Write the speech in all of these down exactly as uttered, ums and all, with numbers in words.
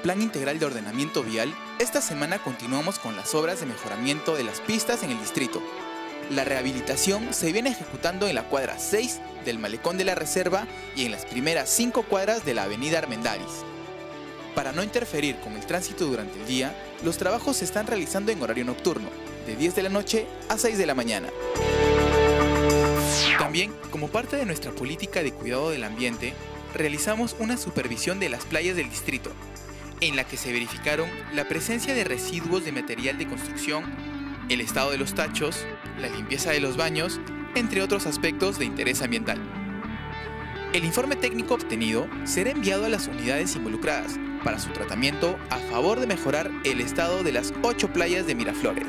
Plan Integral de Ordenamiento Vial, esta semana continuamos con las obras de mejoramiento de las pistas en el distrito. La rehabilitación se viene ejecutando en la cuadra seis del Malecón de la Reserva y en las primeras cinco cuadras de la avenida Armendáriz. Para no interferir con el tránsito durante el día, los trabajos se están realizando en horario nocturno, de diez de la noche a seis de la mañana. También, como parte de nuestra política de cuidado del ambiente, realizamos una supervisión de las playas del distrito, en la que se verificaron la presencia de residuos de material de construcción, el estado de los tachos, la limpieza de los baños, entre otros aspectos de interés ambiental. El informe técnico obtenido será enviado a las unidades involucradas para su tratamiento a favor de mejorar el estado de las ocho playas de Miraflores.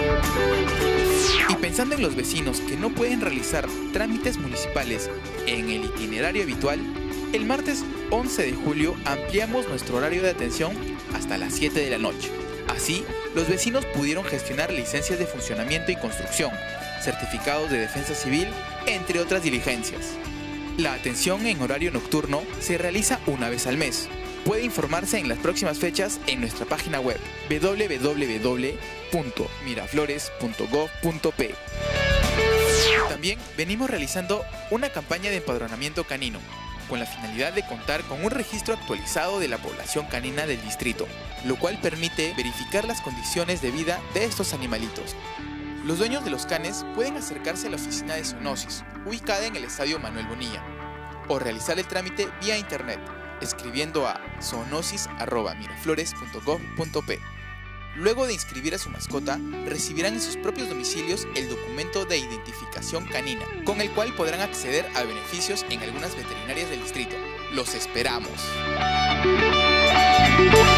Y pensando en los vecinos que no pueden realizar trámites municipales en el itinerario habitual, el martes once de julio ampliamos nuestro horario de atención hasta las siete de la noche. Así, los vecinos pudieron gestionar licencias de funcionamiento y construcción, certificados de defensa civil, entre otras diligencias. La atención en horario nocturno se realiza una vez al mes. Puede informarse en las próximas fechas en nuestra página web w w w punto miraflores punto gov punto pe. También venimos realizando una campaña de empadronamiento canino, con la finalidad de contar con un registro actualizado de la población canina del distrito, lo cual permite verificar las condiciones de vida de estos animalitos. Los dueños de los canes pueden acercarse a la oficina de Zoonosis, ubicada en el Estadio Manuel Bonilla, o realizar el trámite vía internet, escribiendo a zoonosis arroba miraflores punto gov punto pe. Luego de inscribir a su mascota, recibirán en sus propios domicilios el documento de identificación canina, con el cual podrán acceder a beneficios en algunas veterinarias del distrito. ¡Los esperamos!